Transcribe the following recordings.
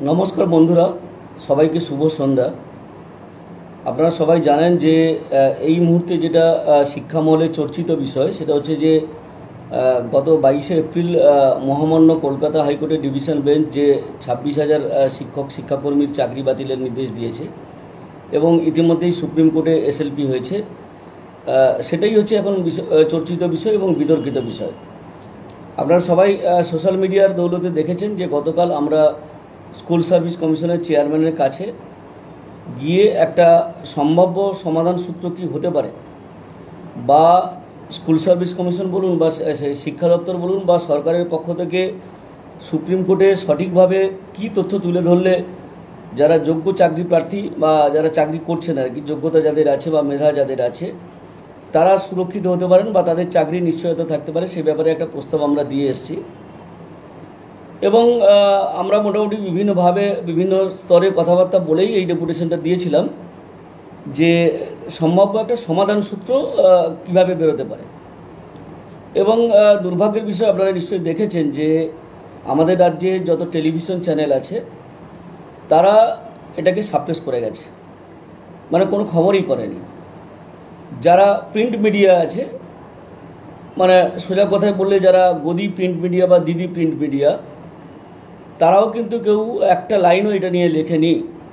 নমস্কার বন্ধুরা, সবাইকে শুভ সন্ধ্যা। আপনারা সবাই জানেন যে এই মুহূর্তে যেটা শিক্ষামহলে চর্চিত বিষয় সেটা হচ্ছে যে গত 22শে এপ্রিল মহামান্য কলকাতা হাইকোর্টের ডিভিশন বেঞ্চ যে 26,000 শিক্ষাকর্মীর চাকরি বাতিলের নির্দেশ দিয়েছে এবং ইতিমধ্যেই সুপ্রিম কোর্টে এসএলপি হয়েছে। সেটাই হচ্ছে এখন চর্চিত বিষয় এবং বিতর্কিত বিষয়। আপনারা সবাই সোশ্যাল মিডিয়ার দৌলতে দেখেছেন যে গতকাল আমরা স্কুল সার্ভিস কমিশনের চেয়ারম্যানের কাছে গিয়ে একটা সম্ভাব্য সমাধান সূত্র কী হতে পারে, বা স্কুল সার্ভিস কমিশন বলুন বা শিক্ষা দপ্তর বলুন বা সরকারের পক্ষ থেকে সুপ্রিম কোর্টে সঠিকভাবে কী তথ্য তুলে ধরলে যারা যোগ্য চাকরি প্রার্থী বা যারা চাকরি করছেন আর কি, যোগ্যতা যাদের আছে বা মেধা যাদের আছে, তারা সুরক্ষিত হতে পারেন বা তাদের চাকরির নিশ্চয়তা থাকতে পারে, সে ব্যাপারে একটা প্রস্তাব আমরা দিয়ে এসেছি। এবং আমরা মোটামুটি বিভিন্নভাবে বিভিন্ন স্তরে কথাবার্তা বলেই এই ডেপুটেশনটা দিয়েছিলাম যে সম্ভাব্য একটা সমাধান সূত্র কীভাবে বেরোতে পারে। এবং দুর্ভাগ্যের বিষয়, আপনারা নিশ্চয়ই দেখেছেন যে আমাদের রাজ্যে যত টেলিভিশন চ্যানেল আছে তারা এটাকে সাপ্রেস করে গেছে, মানে কোনো খবরই করেনি। যারা প্রিন্ট মিডিয়া আছে, মানে সোজা কথায় বললে যারা গদি প্রিন্ট মিডিয়া বা দিদি প্রিন্ট মিডিয়া, তারাও কিন্তু কেউ একটা লাইনও এটা নিয়ে লেখেনি।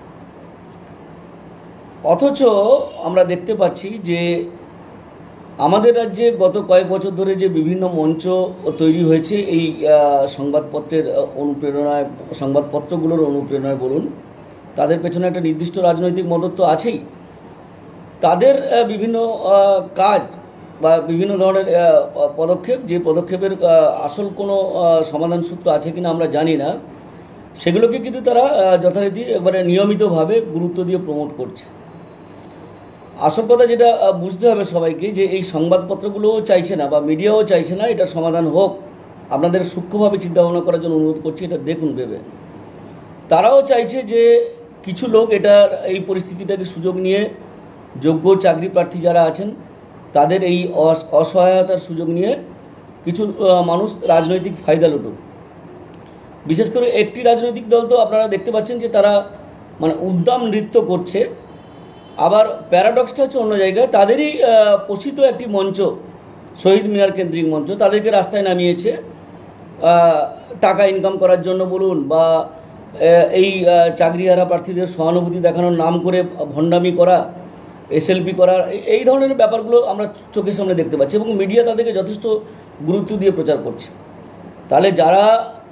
অথচ আমরা দেখতে পাচ্ছি যে আমাদের রাজ্যে গত কয়েক বছর ধরে যে বিভিন্ন মঞ্চ তৈরি হয়েছে এই সংবাদপত্রের অনুপ্রেরণায়, সংবাদপত্রগুলোর অনুপ্রেরণায় বলুন, তাদের পেছনে একটা নির্দিষ্ট রাজনৈতিক মদত তো আছেই। তাদের বিভিন্ন কাজ বা বিভিন্ন ধরনের পদক্ষেপ, যে পদক্ষেপের আসল কোনো সমাধান সূত্র আছে কিনা আমরা জানি না, সেগুলোকে কিন্তু তারা যথারীতি একবারে নিয়মিতভাবে গুরুত্ব দিয়ে প্রমোট করছে। আসল কথা যেটা বুঝতে হবে সবাইকে, যে এই সংবাদপত্রগুলোও চাইছে না বা মিডিয়াও চাইছে না এটার সমাধান হোক। আপনাদের সূক্ষ্মভাবে চিন্তাভাবনা করার জন্য অনুরোধ করছি, এটা দেখুন ভেবে। তারাও চাইছে যে কিছু লোক এটার এই পরিস্থিতিটাকে সুযোগ নিয়ে যোগ্য চাকরি প্রার্থী যারা আছেন তাদের এই অসহায়তার সুযোগ নিয়ে কিছু মানুষ রাজনৈতিক ফায়দা লুটুক। বিশেষ করে একটি রাজনৈতিক দল তো আপনারা দেখতে পাচ্ছেন যে তারা মানে উদ্দাম নৃত্য করছে। আবার প্যারাডক্সটা হচ্ছে অন্য জায়গায়, তাদেরই পোষিত একটি মঞ্চ, শহীদ মিনার কেন্দ্রিক মঞ্চ, তাদেরকে রাস্তায় নামিয়েছে টাকা ইনকাম করার জন্য বলুন বা এই চাকরিহারা প্রার্থীদের সহানুভূতি দেখানোর নাম করে ভণ্ডামি করা, এসএলপি করা, এই ধরনের ব্যাপারগুলো আমরা চোখের সামনে দেখতে পাচ্ছি এবং মিডিয়া তাদেরকে যথেষ্ট গুরুত্ব দিয়ে প্রচার করছে। তাহলে যারা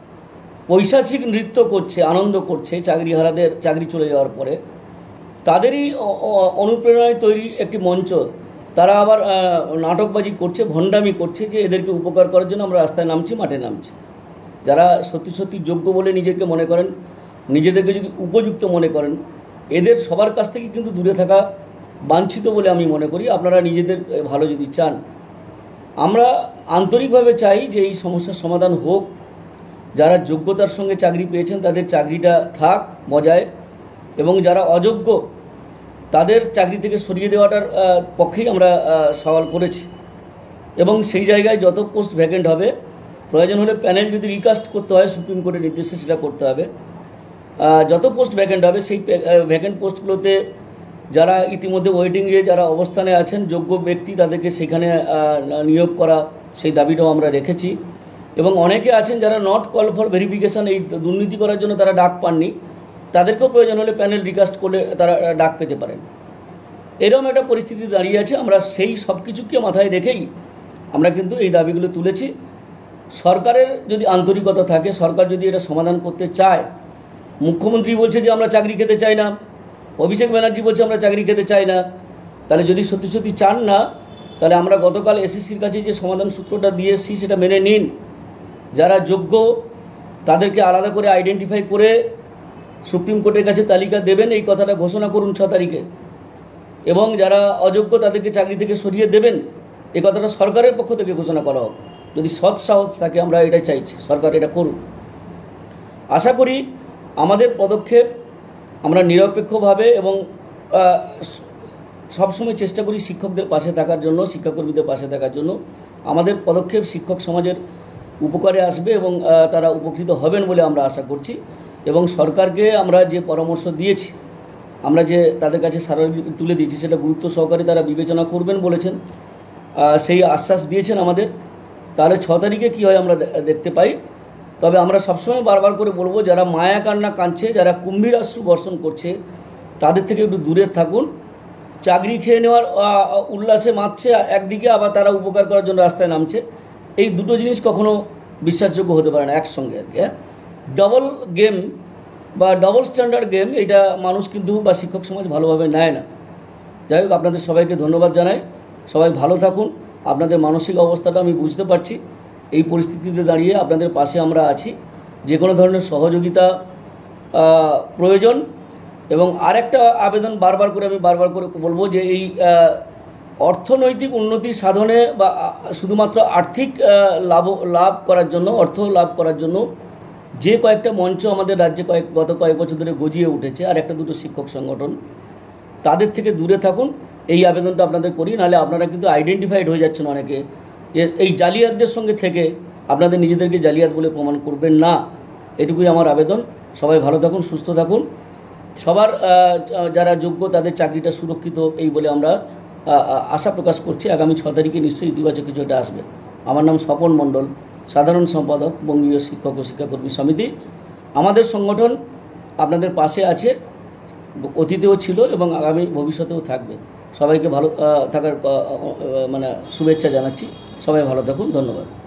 পৈশাচিক নৃত্য করছে, আনন্দ করছে চাকরিহারাদের চাকরি চলে যাওয়ার পরে, তাদেরই অনুপ্রেরণায় তৈরি একটি মঞ্চ, তারা আবার নাটকবাজি করছে, ভণ্ডামি করছে যে এদেরকে উপকার করার জন্য আমরা রাস্তায় নামছি, মাঠে নামছি। যারা সত্যি সত্যি যোগ্য বলে নিজেকে মনে করেন, নিজেদেরকে যদি উপযুক্ত মনে করেন, এদের সবার কাছ থেকে কিন্তু দূরে থাকা বাঞ্ছিত বলে আমি মনে করি। আপনারা নিজেদের ভালো যদি চান, আমরা আন্তরিকভাবে চাই যে এই সমস্যার সমাধান হোক। যারা যোগ্যতার সঙ্গে চাকরি পেয়েছেন তাদের চাকরিটা থাক বজায়, এবং যারা অযোগ্য তাদের চাকরি থেকে সরিয়ে দেওয়াটার পক্ষেই আমরা সওয়াল করেছি। এবং সেই জায়গায় যত পোস্ট ভ্যাকেন্ট হবে, প্রয়োজন হলে প্যানেল যদি রিকাস্ট করতে হয় সুপ্রিম কোর্টের নির্দেশে সেটা করতে হবে। যত পোস্ট ভ্যাকেন্ট হবে সেই ভ্যাকেন্ট পোস্টগুলোতে যারা ইতিমধ্যে ওয়েটিংয়ে যারা অবস্থানে আছেন যোগ্য ব্যক্তি, তাদেরকে সেখানে নিয়োগ করা, সেই দাবিটাও আমরা রেখেছি। এবং অনেকে আছেন যারা নট কল ফর ভেরিফিকেশান, এই দুর্নীতি করার জন্য তারা ডাক পাননি, তাদেরকেও প্রয়োজন হলে প্যানেল রিকাস্ট করলে তারা ডাক পেতে পারেন। এরকম একটা পরিস্থিতি দাঁড়িয়ে আছে। আমরা সেই সব কিছুকে মাথায় রেখেই আমরা কিন্তু এই দাবিগুলো তুলেছি। সরকারের যদি আন্তরিকতা থাকে, সরকার যদি এটা সমাধান করতে চায়, মুখ্যমন্ত্রী বলছে যে আমরা চাকরি খেতে চাই না, অভিষেক ব্যানার্জি বলছে আমরা চাকরি খেতে চাই না, তাহলে যদি সত্যি সত্যি চান না, তাহলে আমরা গতকাল এসএসসির কাছে যে সমাধান সূত্রটা দিয়ে এসেছি সেটা মেনে নিন। যারা যোগ্য তাদেরকে আলাদা করে আইডেন্টিফাই করে সুপ্রিম কোর্টের কাছে তালিকা দেবেন, এই কথাটা ঘোষণা করুন 6 তারিখে। এবং যারা অযোগ্য তাদেরকে চাকরি থেকে সরিয়ে দেবেন, এই কথাটা সরকারের পক্ষ থেকে ঘোষণা করা হোক। যদি সৎ সাহস থাকে, আমরা এটাই চাইছি, সরকার এটা করুন। আশা করি আমাদের পদক্ষেপ আমরা নিরপেক্ষভাবে এবং সবসময় চেষ্টা করি শিক্ষকদের পাশে থাকার জন্য, শিক্ষাকর্মীদের পাশে থাকার জন্য। আমাদের পদক্ষেপ শিক্ষক সমাজের উপকারে আসবে এবং তারা উপকৃত হবেন বলে আমরা আশা করছি। এবং সরকারকে আমরা যে পরামর্শ দিয়েছি, আমরা যে তাদের কাছে স্মারকলিপি তুলে দিয়েছি, সেটা গুরুত্ব সহকারে তারা বিবেচনা করবেন বলেছেন, সেই আশ্বাস দিয়েছেন আমাদের। তাহলে 6 তারিখে কী হয় আমরা দেখতে পাই। তবে আমরা সবসময় বারবার করে বলবো, যারা মায়া কান্না কাঁদছে, যারা কুম্ভীর অশ্রু বর্ষণ করছে, তাদের থেকে একটু দূরে থাকুন। চাকরি খেয়ে নেওয়ার উল্লাসে মাতছে একদিকে, আবার তারা উপকার করার জন্য রাস্তায় নামছে। এই দুটো জিনিস কখনো বিশ্বাসযোগ্য হতে পারে না একসঙ্গে আর কি। ডবল গেম বা ডবল স্ট্যান্ডার্ড গেম, এটা মানুষ কিন্তু বা শিক্ষক সমাজ ভালোভাবে নেয় না। যাই হোক, আপনাদের সবাইকে ধন্যবাদ জানাই। সবাই ভালো থাকুন। আপনাদের মানসিক অবস্থাটা আমি বুঝতে পারছি। এই পরিস্থিতিতে দাঁড়িয়ে আপনাদের পাশে আমরা আছি। যে কোনো ধরনের সহযোগিতা প্রয়োজন। এবং আরেকটা আবেদন বারবার করে বলবো যে এই অর্থনৈতিক উন্নতি সাধনে বা শুধুমাত্র আর্থিক লাভ করার জন্য, অর্থ লাভ করার জন্য যে কয়েকটা মঞ্চ আমাদের রাজ্যে গত কয়েক বছর ধরে গজিয়ে উঠেছে, আর একটা দুটো শিক্ষক সংগঠন, তাদের থেকে দূরে থাকুন। এই আবেদনটা আপনাদের করি। নাহলে আপনারা কিন্তু আইডেন্টিফাইড হয়ে যাচ্ছেন অনেকে, এই জালিয়াতদের সঙ্গে থেকে আপনাদের নিজেদেরকে জালিয়াত বলে প্রমাণ করবেন না। এটুকুই আমার আবেদন। সবাই ভালো থাকুন, সুস্থ থাকুন। সবার যারা যোগ্য তাদের চাকরিটা সুরক্ষিত, এই বলে আমরা আশা প্রকাশ করছি। আগামী 6 তারিখে নিশ্চয়ই ইতিবাচক কিছু একটা আসবে। আমার নাম স্বপন মণ্ডল, সাধারণ সম্পাদক, বঙ্গীয় শিক্ষক ও শিক্ষাকর্মী সমিতি। আমাদের সংগঠন আপনাদের পাশে আছে, অতীতেও ছিল এবং আগামী ভবিষ্যতেও থাকবে। সবাইকে ভালো থাকার শুভেচ্ছা জানাচ্ছি। সবাই ভালো থাকুন। ধন্যবাদ।